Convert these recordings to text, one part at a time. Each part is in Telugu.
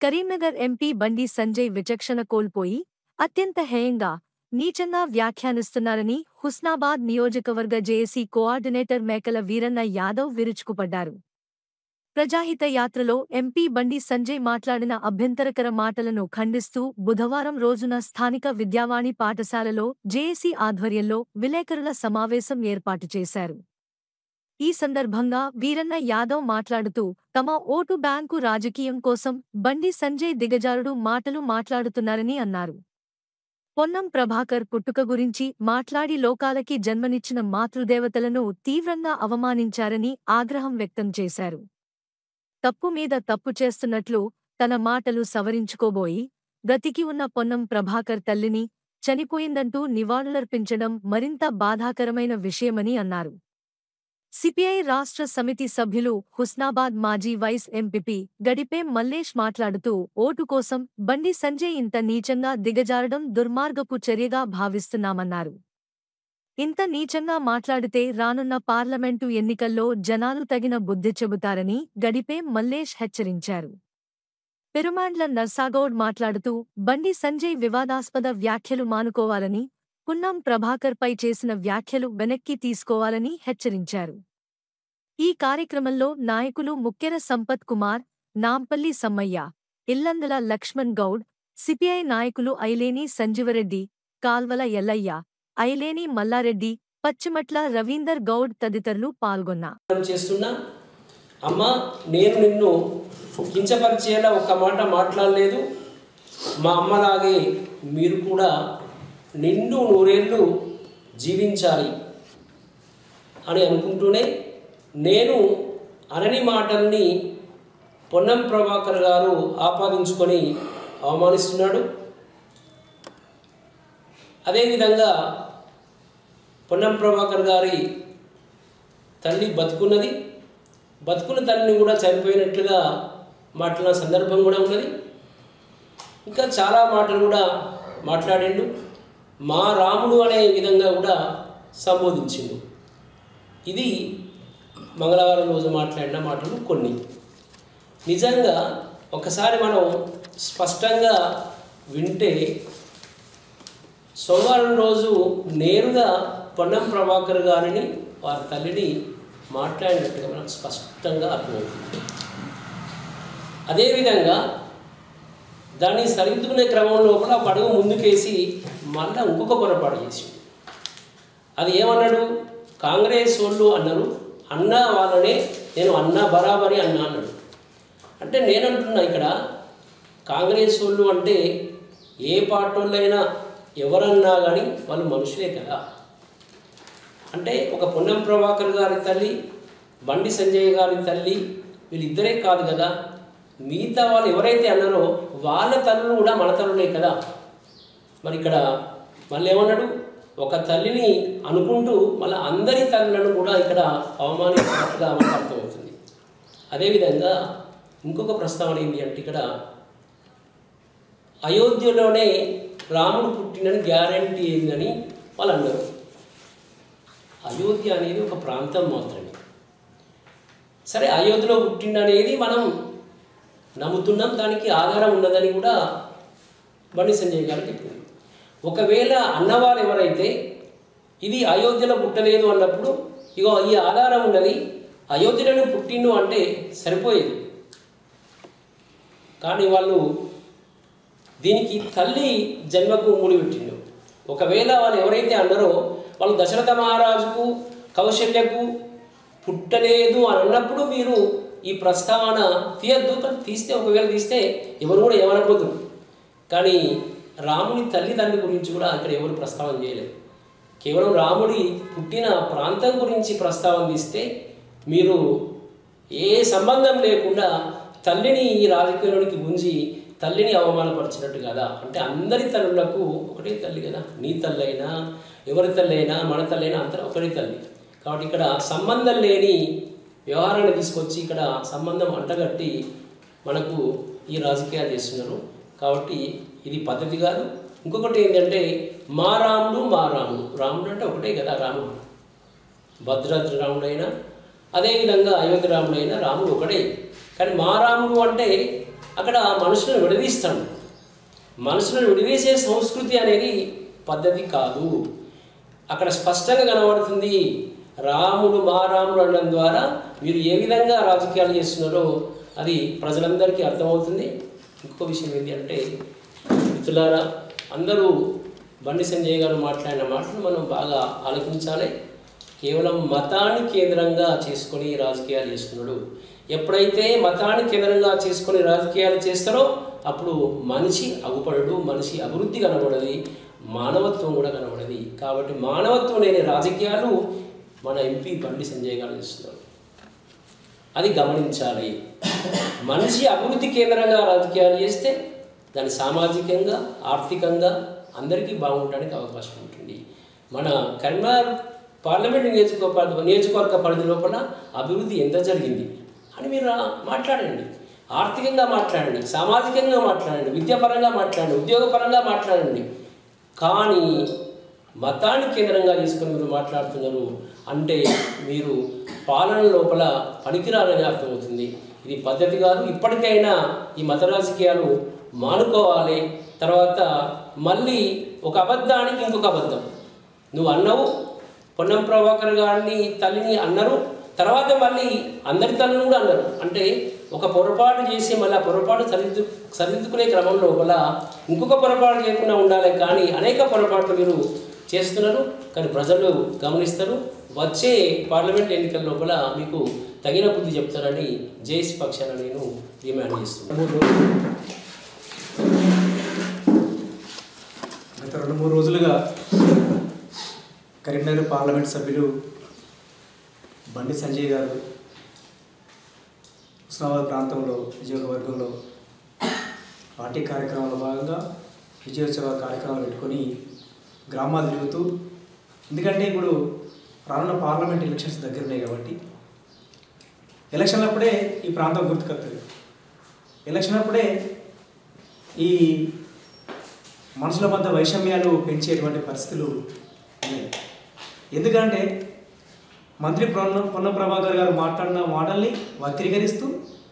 కరీంనగర్ ఎంపీ బండి సంజయ్ విచక్షణ కోల్పోయి అత్యంత హేయంగా నీచంగా వ్యాఖ్యానిస్తున్నారని హుస్నాబాద్ నియోజకవర్గ జేఏసీ కోఆర్డినేటర్ మేకల వీరన్న యాదవ్ విరుచుకుపడ్డారు. ప్రజాహిత యాత్రలో ఎంపీ బండి సంజయ్ మాట్లాడిన అభ్యంతరకర మాటలను ఖండిస్తూ బుధవారం రోజున స్థానిక విద్యావాణి పాఠశాలలో జేఏసీ ఆధ్వర్యంలో విలేకరుల సమావేశం ఏర్పాటు చేశారు. ఈ సందర్భంగా వీరన్న యాదవ్ మాట్లాడుతూ తమ ఓటు బ్యాంకు రాజకీయం కోసం బండి సంజయ్ దిగజారుడు మాటలు మాట్లాడుతున్నారని అన్నారు. పొన్నం ప్రభాకర్ పుట్టుక గురించి మాట్లాడి లోకాలకి జన్మనిచ్చిన మాతృదేవతలను తీవ్రంగా అవమానించారని ఆగ్రహం వ్యక్తం చేశారు. తప్పు మీద తప్పు చేస్తున్నట్లు తన మాటలు సవరించుకోబోయి బ్రతికి ఉన్న పొన్నం ప్రభాకర్ తల్లిని చనిపోయిందంటూ నివాళులర్పించడం మరింత బాధాకరమైన విషయమని అన్నారు. సిపిఐ రాష్ట్ర సమితి సభ్యులు హుస్నాబాద్ మాజీ వైస్ ఎంపీపీ గడిపేం మల్లేష్ మాట్లాడుతూ ఓటు కోసం బండి సంజయ్ ఇంత నీచంగా దిగజారడం దుర్మార్గపు చర్యగా భావిస్తున్నామన్నారు. ఇంత నీచంగా మాట్లాడితే రానున్న పార్లమెంటు ఎన్నికల్లో జనాలు తగిన బుద్ధి చెబుతారని గడిపేం మల్లేష్ హెచ్చరించారు. పెరుమాండ్ల నర్సాగౌడ్ మాట్లాడుతూ బండి సంజయ్ వివాదాస్పద వ్యాఖ్యలు మానుకోవాలని, పొన్నం ప్రభాకర్పై చేసిన వ్యాఖ్యలు వెనక్కి తీసుకోవాలని హెచ్చరించారు. ఈ కార్యక్రమంలో నాయకులు ముక్కెర సంపత్ కుమార్, నాంపల్లి సమ్మయ్య, ఇల్లందుల లక్ష్మణ్ గౌడ్, సిపిఐ నాయకులు ఐలేని సంజీవరెడ్డి, కాల్వల ఎల్లయ్య, ఐలేని మల్లారెడ్డి, పచ్చిమట్ల రవీందర్ గౌడ్ తదితరులు పాల్గొన్నారు. అమ్మా, నేను నిన్ను కించపరిచేలా ఒక్క మాట మాట్లాడలేదు. మా అమ్మలాగే మీరు కూడా నిండు నూరేళ్ళు జీవించాలి అని అనుకుంటూనే నేను అనని మాటల్ని పొన్నం ప్రభాకర్ గారు ఆపాదించుకొని అవమానిస్తున్నాడు. అదేవిధంగా పొన్నం ప్రభాకర్ గారి తల్లి బతుకున్నది, బతుకున్న తల్లిని కూడా చనిపోయినట్లుగా మాట్లాడిన సందర్భం కూడా ఉన్నది. ఇంకా చాలా మాటలు కూడా మాట్లాడిండు. మా రాముడు అనే విధంగా కూడా సంబోధించిండు. ఇది మంగళవారం రోజు మాట్లాడిన మాటలు కొన్ని. నిజంగా ఒకసారి మనం స్పష్టంగా వింటే సోమవారం రోజు నేరుగా పొన్నం ప్రభాకర్ గారిని వారి తల్లిని మాట్లాడినట్టుగా మనకు స్పష్టంగా అర్థమవుతుంది. అదేవిధంగా దాన్ని సరిదిద్దుకునే క్రమం లోపల ఒక అడుగు ముందుకేసి మళ్ళీ ఇంకొక పొరపాటు చేసిండు. అది ఏమన్నాడు? కాంగ్రెస్ వాళ్ళు అన్నారు, అన్న వాళ్ళనే నేను అన్న బరాబరి అన్నా అన్నాడు. అంటే నేనంటున్నా ఇక్కడ కాంగ్రెస్ వాళ్ళు అంటే ఏ పార్టీ వాళ్ళైనా ఎవరన్నా కానీ వాళ్ళు మనుషులే కదా. అంటే ఒక పొన్నం ప్రభాకర్ గారి తల్లి, బండి సంజయ్ గారి తల్లి వీళ్ళిద్దరే కాదు కదా, మిగతా వాళ్ళు ఎవరైతే అన్నారో వాళ్ళ తల్లులు కూడా మన తల్లులే కదా. మరి ఇక్కడ మళ్ళీ ఏమన్నాడు? ఒక తల్లిని అనుకుంటూ మళ్ళీ అందరి తల్లులను కూడా ఇక్కడ అవమానించినట్టుగా మనకు అర్థమవుతుంది. అదేవిధంగా ఇంకొక ప్రస్తావన ఏంటి అంటే ఇక్కడ అయోధ్యలోనే రాముడు పుట్టినని గ్యారంటీ ఏందని వాళ్ళు అన్నారు. అయోధ్య అనేది ఒక ప్రాంతం మాత్రమే. సరే, అయోధ్యలో పుట్టిండనేది మనం నమ్ముతున్నాం, దానికి ఆధారం ఉన్నదని కూడా బండి సంజయ్ గారు చెప్పింది. ఒకవేళ అన్నవారు ఎవరైతే ఇది అయోధ్యలో పుట్టలేదు అన్నప్పుడు ఇగో ఈ ఆధారం ఉన్నది, అయోధ్యలోనే పుట్టిండు అంటే సరిపోయేది. కానీ వాళ్ళు దీనికి తల్లి జన్మకు ముడిపెట్టిండు. ఒకవేళ వాళ్ళు ఎవరైతే అన్నారో వాళ్ళు దశరథ మహారాజుకు కౌశల్యకు పుట్టలేదు అని అన్నప్పుడు మీరు ఈ ప్రస్తావన తీయద్దు. కానీ తీస్తే ఒకవేళ తీస్తే ఎవరు కూడా ఏమనకపోతున్నారు. కానీ రాముని తల్లిదండ్రుల గురించి కూడా ఇక్కడ ఎవరు ప్రస్తావన చేయలేదు. కేవలం రాముడి పుట్టిన ప్రాంతం గురించి ప్రస్తావన తీస్తే మీరు ఏ సంబంధం లేకుండా తల్లిని ఈ రాజకీయంలోనికి గుంజి తల్లిని అవమానపరిచినట్టు కదా. అంటే అందరి తల్లులకు ఒకటే తల్లి కదా, నీ తల్లి అయినా ఎవరి తల్లి అయినా మన తల్లి అయినా అంతా ఒకటే తల్లి. కాబట్టి ఇక్కడ సంబంధం లేని వ్యవహారాన్ని తీసుకొచ్చి ఇక్కడ సంబంధం అంటగట్టి మనకు ఈ రాజకీయాలు చేస్తున్నారు. కాబట్టి ఇది పద్ధతి కాదు. ఇంకొకటి ఏంటంటే మా రాముడు మా రాముడు, రాముడు అంటే ఒకటే కదా రాముడు, భద్రాద్రి రాముడైనా అదేవిధంగా అయోధ్య రాముడైనా రాముడు ఒకటే. కానీ మా రాముడు అంటే అక్కడ మనుషులను విడదీస్తాడు. మనుషులను విడదీసే సంస్కృతి అనేది పద్ధతి కాదు. అక్కడ స్పష్టంగా కనబడుతుంది. రాముడు మా రాముడు అనడం ద్వారా మీరు ఏ విధంగా రాజకీయాలు చేస్తున్నారో అది ప్రజలందరికీ అర్థమవుతుంది. ఇంకో విషయం ఏంటి అంటే మిత్రులారా, అందరూ బండి సంజయ్ గారు మాట్లాడిన మాటలు మనం బాగా ఆలోచించాలి. కేవలం మతాన్ని కేంద్రంగా చేసుకొని రాజకీయాలు చేస్తున్నాడు. ఎప్పుడైతే మతాన్ని కేంద్రంగా చేసుకొని రాజకీయాలు చేస్తారో అప్పుడు మనిషి అగుపడడు, మనిషి అభివృద్ధి కనబడది, మానవత్వం కూడా కనబడది. కాబట్టి మానవత్వం లేని రాజకీయాలు మన ఎంపీ బండి సంజయ్ గారు చేస్తున్నారు. అది గమనించాలి. మనిషి అభివృద్ధి కేంద్రంగా రాజకీయాలు చేస్తే దాని సామాజికంగా ఆర్థికంగా అందరికీ బాగుండడానికి అవకాశం ఉంటుంది. మన కరీంనగర్ పార్లమెంట్ నియోజకవర్గ పరిధి లోపల అభివృద్ధి ఎంత జరిగింది అని మీరు మాట్లాడండి. ఆర్థికంగా మాట్లాడండి, సామాజికంగా మాట్లాడండి, విద్యాపరంగా మాట్లాడండి, ఉద్యోగపరంగా మాట్లాడండి. కానీ మతాన్ని కేంద్రంగా చేసుకొని మీరు మాట్లాడుతున్నారు అంటే మీరు పాలన లోపల పనికిరాలని అర్థమవుతుంది. ఇది పద్ధతి కాదు. ఇప్పటికైనా ఈ మత రాజకీయాలు మానుకోవాలి. తర్వాత మళ్ళీ ఒక అబద్ధానికి ఇంకొక అబద్ధం. నువ్వు అన్నావు, పొన్నం ప్రభాకర్ గారిని తల్లిని అన్నారు, తర్వాత మళ్ళీ అందరి తల్లిని కూడా అన్నారు. అంటే ఒక పొరపాటు చేసి మళ్ళీ ఆ పొరపాటు సరిదిద్దుకునే క్రమం లోపల ఇంకొక పొరపాటు చేయకుండా ఉండాలి. కానీ అనేక పొరపాట్లు మీరు చేస్తున్నారు. కానీ ప్రజలు గమనిస్తారు. వచ్చే పార్లమెంట్ ఎన్నికల లోపల మీకు తగిన బుద్ధి చెప్తారని జేఏసీ పక్షాన నేను డిమాండ్ చేస్తున్నాను. గత 2-3 రోజులుగా కరీంనగర్ పార్లమెంట్ సభ్యులు బండి సంజయ్ గారు హుస్నాబాద్ ప్రాంతంలో నియోజకవర్గంలో పార్టీ కార్యక్రమంలో భాగంగా విజయోత్సవ కార్యక్రమాలు పెట్టుకొని గ్రామాలు తిరుగుతూ, ఎందుకంటే ఇప్పుడు రానున్న పార్లమెంట్ ఎలక్షన్స్ దగ్గర ఉన్నాయి కాబట్టి ఎలక్షన్ అప్పుడే ఈ ప్రాంతం గుర్తుకొస్తుంది. ఎలక్షన్ అప్పుడే ఈ మనుషుల మధ్య వైషమ్యాలు పెంచేటువంటి పరిస్థితులు ఉన్నాయి. ఎందుకంటే మంత్రి పొన్నం ప్రభాకర్ గారు మాట్లాడిన మాటల్ని వక్రీకరిస్తూ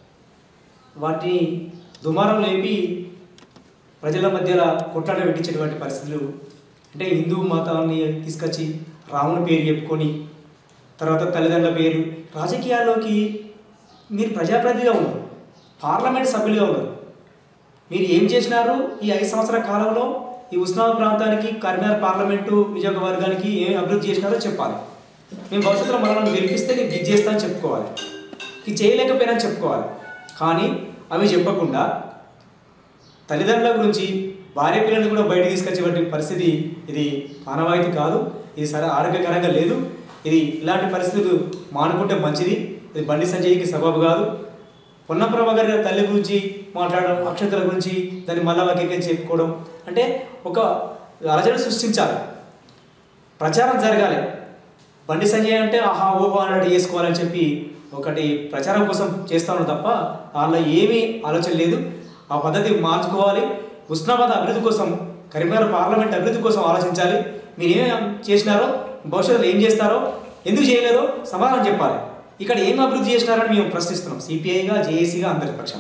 వాటిని దుమారం లేపి ప్రజల మధ్యలో కొట్లాట పెట్టించేటువంటి పరిస్థితులు. అంటే హిందూ మతాన్ని తీసుకొచ్చి రాముని పేరు చెప్పుకొని తర్వాత తల్లిదండ్రుల పేరు రాజకీయాల్లోకి మీరు ప్రజాప్రతినిధిగా ఉన్నారు, పార్లమెంట్ సభ్యులుగా ఉన్నారు. మీరు ఏం చేసినారు ఈ 5 సంవత్సరాల కాలంలో ఈ హుస్నాబాద్ ప్రాంతానికి, కరీంనగర్ పార్లమెంటు నియోజకవర్గానికి ఏం అభివృద్ధి చేసినారో చెప్పాలి. మేము భవిష్యత్తులో మనం గెలిపిస్తే నేను ఇది చేస్తానని చెప్పుకోవాలి, ఇది చేయలేకపోయినా చెప్పుకోవాలి. కానీ అవి చెప్పకుండా తల్లిదండ్రుల గురించి, భార్య పిల్లల్ని కూడా బయట తీసుకొచ్చేటువంటి పరిస్థితి ఇది మానవాయితీ కాదు. ఇది సరే ఆరోగ్యకరంగా లేదు. ఇది ఇలాంటి పరిస్థితులు మానుకుంటే మంచిది. ఇది బండి సంజయ్కి సబబు కాదు. పొన్నం ప్రభాకర్ గారి తల్లి గురించి మాట్లాడడం, అక్షంతల గురించి దాన్ని మళ్ళా వకీకరించి చెప్పుకోవడం అంటే ఒక అలజడి సృష్టించాలి, ప్రచారం జరగాలి. బండి సంజయ్ అంటే ఆహా ఓహో అన్నట్టు చేసుకోవాలని చెప్పి ఒకటి ప్రచారం కోసం చేస్తాను తప్ప వాళ్ళ ఏమీ ఆలోచన లేదు. ఆ పద్ధతి మార్చుకోవాలి. హుస్నాబాద్ అభివృద్ధి కోసం, కరీంనగర్ పార్లమెంట్ అభివృద్ధి కోసం ఆలోచించాలి. మీరు ఏం చేసినారో, భవిష్యత్తులో ఏం చేస్తారో, ఎందుకు చేయలేరో సమాధానం చెప్పాలి. ఇక్కడ ఏం అభివృద్ధి చేసినారని మేము ప్రశ్నిస్తున్నాం. సిపిఐగా, జేఏసీగా అందరి పక్షాన.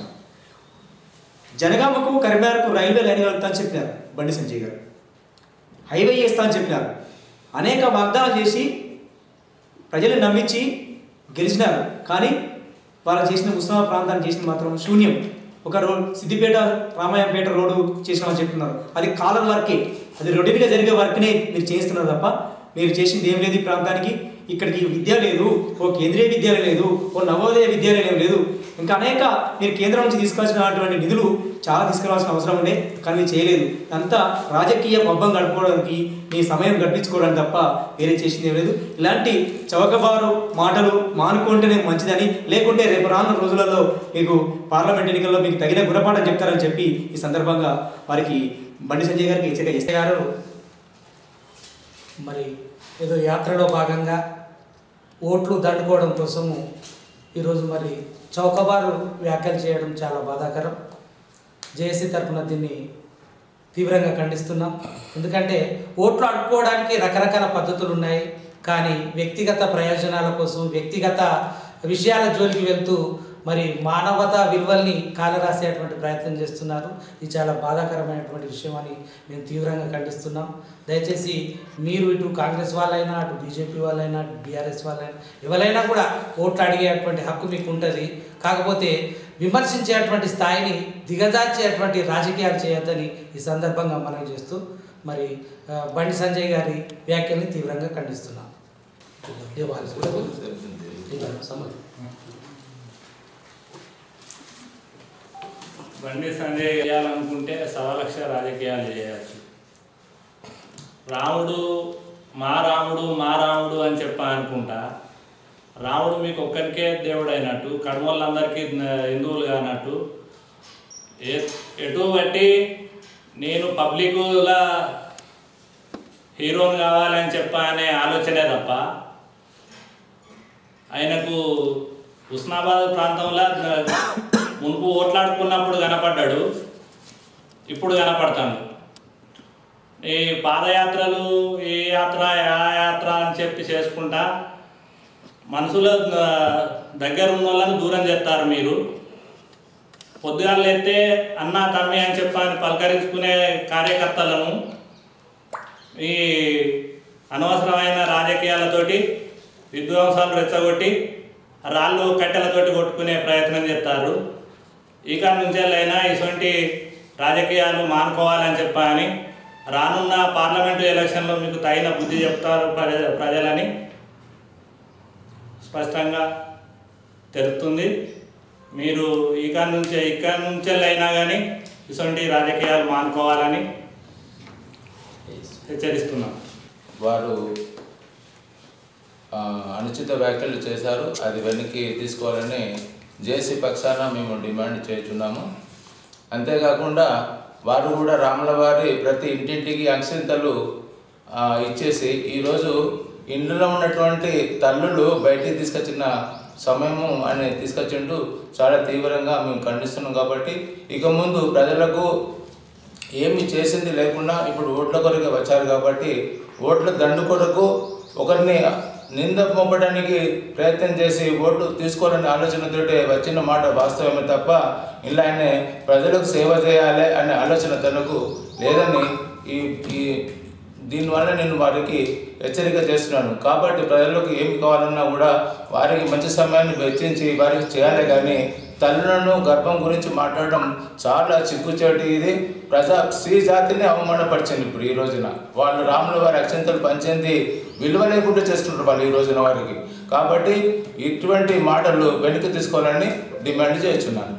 జనగామకు కరీంనగర్కు రైల్వే లైన్ వెళ్తా అని చెప్పినారు బండి సంజయ్ గారు. హైవే చేస్తా అని చెప్పినారు. అనేక వాగ్దానాలు చేసి ప్రజలు నమ్మించి గెలిచినారు. కానీ వాళ్ళు చేసిన హుస్నాబాద్ ప్రాంతాన్ని చేసిన మాత్రం శూన్యం. ఒక రోడ్ సిద్దిపేట రామాయంపేట రోడ్డు చేసినామని చెప్తున్నారు. అది కాలం వర్కే, అది రొటీన్గా జరిగే వర్క్నే మీరు చేస్తున్నారు తప్ప మీరు చేసింది ఏం లేదు. ఈ ప్రాంతానికి ఇక్కడికి విద్య లేదు, ఓ కేంద్రీయ విద్యాలయం లేదు, ఓ నవోదయ విద్యాలయం లేదు. ఇంకా అనేక మీరు కేంద్రం నుంచి తీసుకొచ్చినటువంటి నిధులు చాలా తీసుకురావాల్సిన అవసరం ఉండే, కానీ మీరు చేయలేదు. అంతా రాజకీయ పబ్బం గడుపుకోవడానికి, మీ సమయం గడిపించుకోవడానికి తప్ప వేరే చేసింది ఏం లేదు. ఇలాంటి చౌకబారు మాటలు మానుకుంటేనే మంచిదని, లేకుంటే రేపు రానున్న రోజులలో మీకు పార్లమెంట్ ఎన్నికల్లో మీకు తగిన గుణపాఠం చెప్తారని చెప్పి ఈ సందర్భంగా వారికి బండి సంజయ్ గారికి హెచ్చరిక చేశారు. మరి ఏదో యాత్రలో భాగంగా ఓట్లు దండుకోవడం కోసము ఈరోజు మరి చౌకబారు వ్యాఖ్యలు చేయడం చాలా బాధాకరం. జేఏసీ తరఫున దీన్ని తీవ్రంగా ఖండిస్తున్నాం. ఎందుకంటే ఓట్లు అడుక్కోవడానికి రకరకాల పద్ధతులు ఉన్నాయి. కానీ వ్యక్తిగత ప్రయోజనాల కోసం, వ్యక్తిగత విషయాల జోలికి వెళ్తూ మరి మానవతా విలువల్ని కాలరాసేటువంటి ప్రయత్నం చేస్తున్నారు. ఇది చాలా బాధాకరమైనటువంటి విషయం అని మేము తీవ్రంగా ఖండిస్తున్నాం. దయచేసి మీరు ఇటు కాంగ్రెస్ వాళ్ళైనా, అటు బీజేపీ వాళ్ళైనా, అటు బీఆర్ఎస్ వాళ్ళైనా, ఎవరైనా కూడా ఓట్లు అడిగేటువంటి హక్కు మీకు ఉంటుంది. కాకపోతే విమర్శించేటువంటి స్థాయిని దిగజార్చేటువంటి రాజకీయాలు చేయొద్దని ఈ సందర్భంగా మనం చేస్తూ మరి బండి సంజయ్ గారి వ్యాఖ్యల్ని తీవ్రంగా ఖండిస్తున్నాం. బండి సంజయ్ చేయాలనుకుంటే 1,00,000 రాజకీయాలు చేయవచ్చు. రాముడు మా రాముడు అని అనుకుంటా రాముడు మీకు ఒక్కరికే దేవుడు అయినట్టు, కడమోళ్ళందరికీ హిందువులు కానట్టు ఎటు బట్టి నేను పబ్లిక్లా హీరోని కావాలని అనే ఆలోచనే తప్ప ఆయనకు హుస్నాబాద్ ప్రాంతంలో మునుపు ఓట్లాడుకున్నప్పుడు కనపడ్డాడు, ఇప్పుడు కనపడతాడు. ఈ పాదయాత్రలు ఏ యాత్ర అని చేసుకుంటా మనసులో దగ్గర ఉన్న వాళ్ళని దూరం చేస్తారు. మీరు పొద్దుగాలు లేస్తే అన్న తమ్మి అని పలకరించుకునే కార్యకర్తలను ఈ అనవసరమైన రాజకీయాలతోటి విధ్వంసాలు రెచ్చగొట్టి రాళ్ళు కట్టెలతోటి కొట్టుకునే ప్రయత్నం చేస్తారు. ఇక నుంచెల్లైనా ఇటువంటి రాజకీయాలు మానుకోవాలని అని రానున్న పార్లమెంటు ఎలక్షన్లో మీకు తగిన బుద్ధి చెప్తారు ప్రజలని స్పష్టంగా తెలుస్తుంది. మీరు ఇక నుంచెల్లైనా కానీ ఇటువంటి రాజకీయాలు మానుకోవాలని హెచ్చరిస్తున్నాం. వారు అనుచిత వ్యాఖ్యలు చేశారు, అది వెనక్కి తీసుకోవాలని జేసీ పక్షాన మేము డిమాండ్ చేస్తున్నాము. అంతేకాకుండా వారు కూడా రాముల వారి ప్రతి ఇంటింటికి అక్షింతలు ఇచ్చేసి ఈరోజు ఇంట్లో ఉన్నటువంటి తల్లులు బయటికి తీసుకొచ్చిన సమయము అని తీసుకొచ్చిండు. చాలా తీవ్రంగా మేము ఖండిస్తున్నాం. కాబట్టి ఇక ముందు ప్రజలకు ఏమి చేసింది లేకుండా ఇప్పుడు ఓట్ల కొరకు వచ్చారు కాబట్టి ఓట్ల దండు కొరకు ఒకరిని నింద మోపడానికి ప్రయత్నం చేసి ఓట్లు తీసుకోవాలనే ఆలోచనతో వచ్చిన మాట వాస్తవమే తప్ప ఇలా ఆయనే ప్రజలకు సేవ చేయాలి అనే ఆలోచన తనకు లేదని ఈ దీనివల్ల నేను వారికి హెచ్చరిక చేస్తున్నాను. కాబట్టి ప్రజలకు ఏమి కావాలన్నా కూడా వారికి మంచి సమయాన్ని వెచ్చించి వారికి చేయాలి. కానీ తల్లులను గర్భం గురించి మాట్లాడడం చాలా చిక్కుచేటు. ఇది స్త్రీ జాతిని అవమానపరిచింది. ఇప్పుడు ఈ రోజున వాళ్ళు రాముల వారి అక్షంతలు పంచింది విలువ లేకుండా చేస్తున్నారు వాళ్ళు ఈ రోజున వారికి. కాబట్టి ఇటువంటి మాటలు వెనక్కి తీసుకోవాలని డిమాండ్ చేస్తున్నాను.